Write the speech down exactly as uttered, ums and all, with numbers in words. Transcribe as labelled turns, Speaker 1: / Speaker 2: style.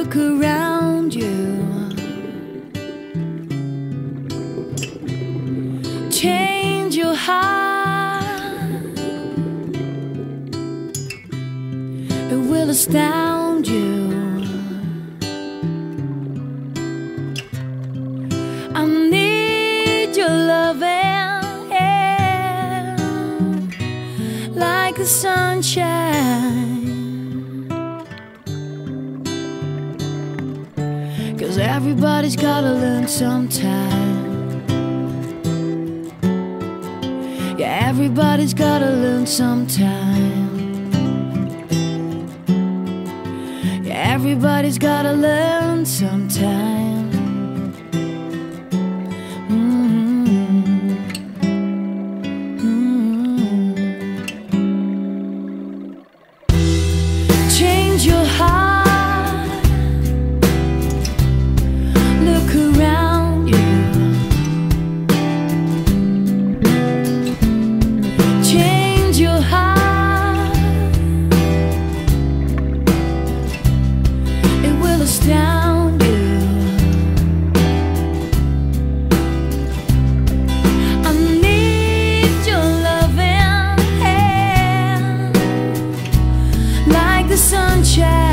Speaker 1: Look around you. Change your heart. It will astound you. I need your loving, yeah, like the sunshine. 'Cause everybody's gotta learn sometime. Yeah, everybody's gotta learn sometime. Yeah, everybody's gotta learn sometime. Change your heart. Look around you. Change your heart. It will astound you. I need your loving hand, like the sunshine.